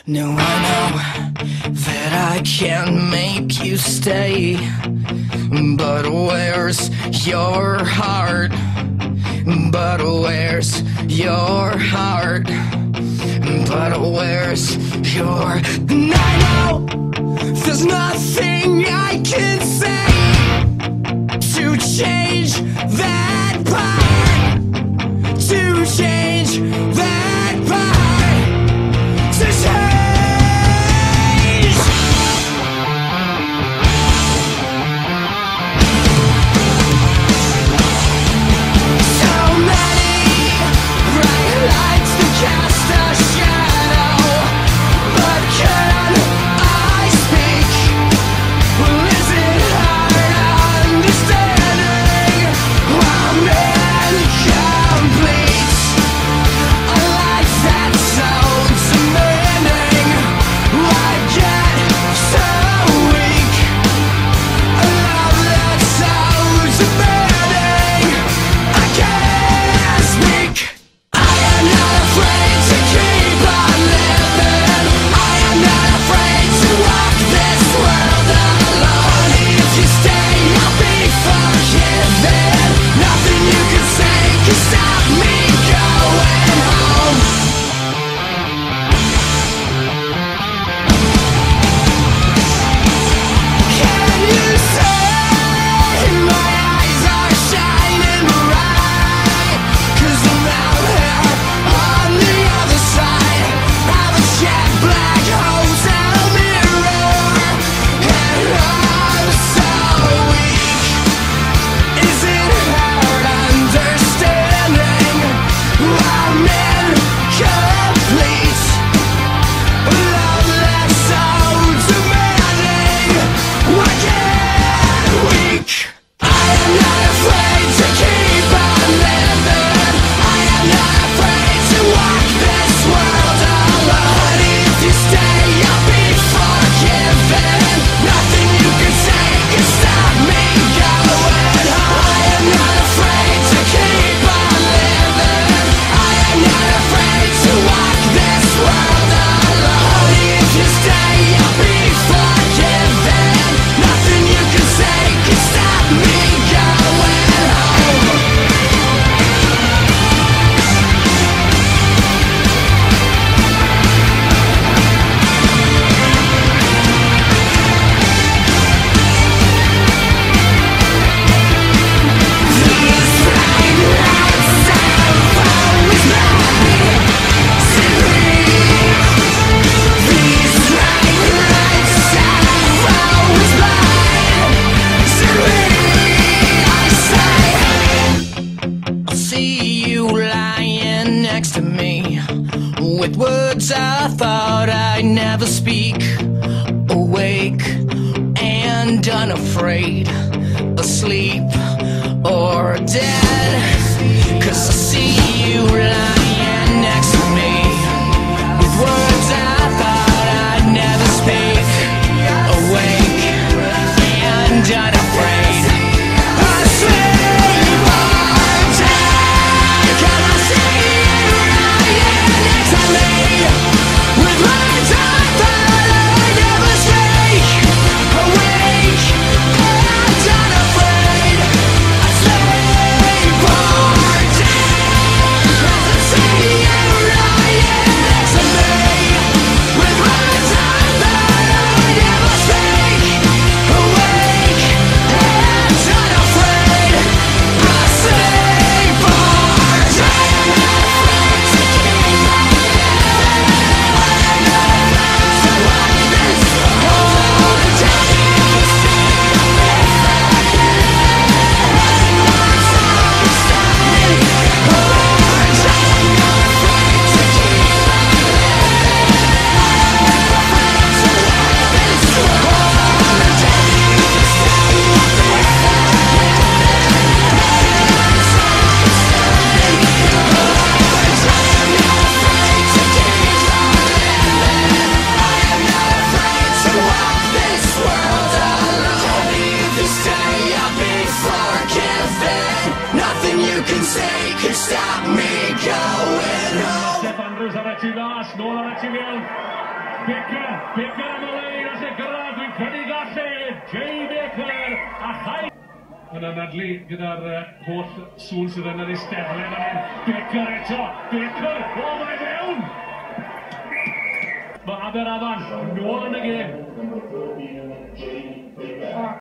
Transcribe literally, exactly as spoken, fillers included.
No, I know that I can't make you stay, but where's your heart? But where's your heart? But where's your... And I know there's nothing I can say to change that part, to change that part, to change. Cast a shadow, but can I speak? Well, is it hard understanding I'm incomplete? A life that's so demanding, I get so weak. A love that's so demanding, I can't speak. I am not afraid to keep on living. I am not afraid to walk this world alone. If you stay, I'll be forgiven. Nothing you can say can stop me going home. Can you say my eyes are shining bright? 'Cause I'm out here on the other side of a jet black hotel mirror, and I'm so weak. Is it hard understanding I'm incomplete? Love that's so demanding, I get weak. I am not afraid to keep on living. I am not afraid to walk this world alone. If you stay, I'll be forgiven. Nothing you can say can stop me going home. I am not afraid to keep on living. I am not afraid to walk this world alone. If you stay, I'll be forgiven. Nothing you can say can stop me going home. These bright lights have always made to leave. These bright lights have always made to leave. I say, I'll see you lying next to me, with words I thought I'd never speak. Awake and unafraid, asleep or dead. 'Cause I see you lying next to me, with words I thought I'd never speak. Awake and unafraid, asleep or dead. 'Cause I see you lying next to me, with words I thought I'd never speak. Awake and unafraid, asleep or dead. 'Cause I see you lying next to me, with words I thought I'd never speak. Awake and unafraid, asleep or dead. To keep on living, I am not afraid to walk this whole day. You stay, I'll be forgiven. Nothing you can say can stop me. Oh, I'm not afraid to keep on living. I am not afraid to walk this whole day. You stay, I'll be forgiven. Nothing you can say can stop me. Oh, I'm not afraid to keep on living. I am not afraid to walk this world alone. If you stay, I'll be forgiven. Nothing you can say can stop me going home. Stefan Ruzaracci last, no Racci Baker, Baker am y lein as y gyrraedd, dwi'n credu gallu, Jay Baker, a chai. Yn anadlu gyda'r uh, holl sŵn sydd yn yr eisteddle fan hyn. Baker eto, Baker, o mae fewn! Mae Aberafan, nôl yn y gêm.